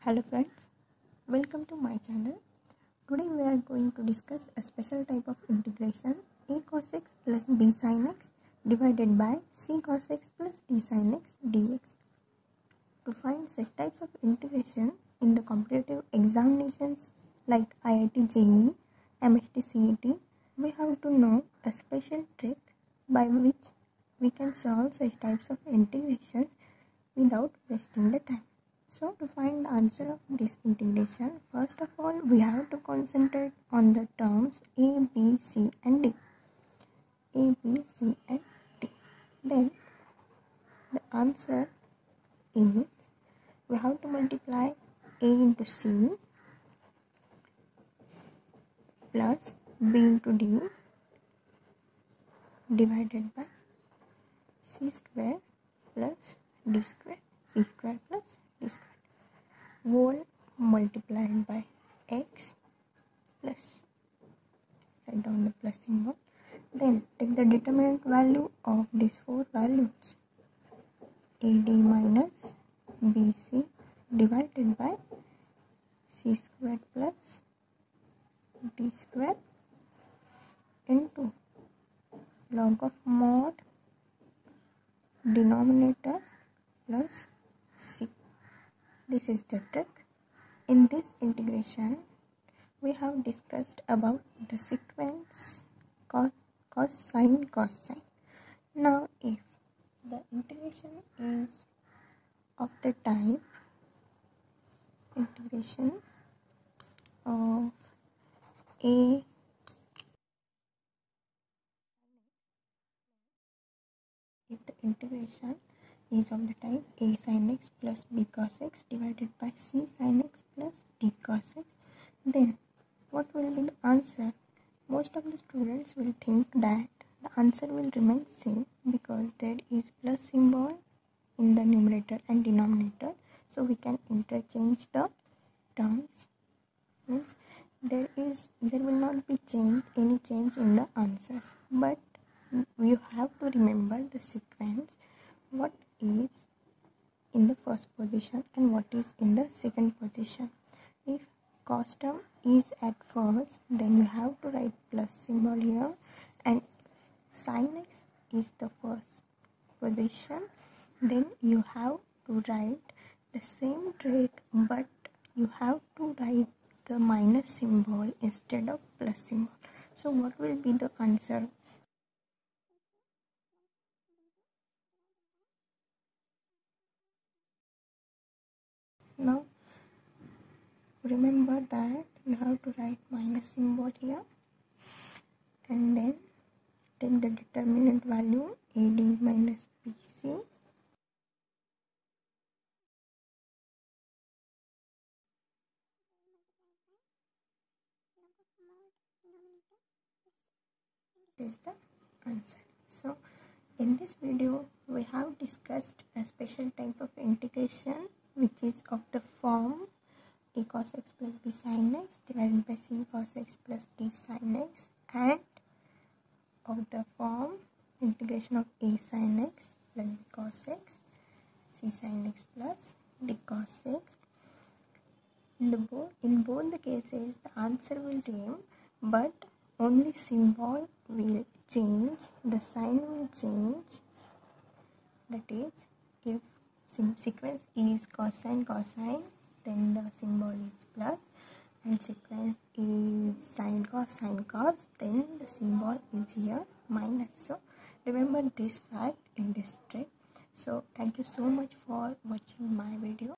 Hello friends, welcome to my channel. Today we are going to discuss a special type of integration, a cos x plus b sin x divided by c cos x plus d sin x dx. To find such types of integration in the competitive examinations like IIT JEE, MST CET, we have to know a special trick by which we can solve such types of integrations without wasting the time. So to find the answer of this integration, first of all we have to concentrate on the terms a, b, c and d. A, b, c and d. Then the answer is we have to multiply a into c plus b into d divided by c square plus d square, c square plus d square, whole multiplied by x plus, write down the plus symbol, then take the determinant value of these four values, ad minus bc divided by c squared plus d square into log of mod denominator plus c. This is the trick. In this integration, we have discussed about the sequence cos, sine, cosine. Now, if the integration is of the type integration of a if the integration is of the type a sin x plus b cos x divided by c sin x plus d cos x, then what will be the answer? Most of the students will think that the answer will remain same because there is plus symbol in the numerator and denominator, so we can interchange the terms. Means there will not be any change in the answers, but you have to remember the sequence, what is in the first position and what is in the second position. If cos term is at first, then you have to write plus symbol here, and sin x is the first position, then you have to write the same trick, but you have to write the minus symbol instead of plus symbol. So what will be the answer? Now remember that you have to write minus symbol here, and then take the determinant value ad minus bc is the answer. So in this video we have discussed a special type of integration which is of the form a cos x plus b sin x divided by c cos x plus d sin x, and of the form integration of a sin x plus b cos x, c sin x plus d cos x. In both the cases the answer will same, but only symbol will change, the sign will change. That is, if sequence is cosine cosine, then the symbol is plus, and sequence is sin cos, then the symbol is here minus. So remember this fact in this trick. So thank you so much for watching my video.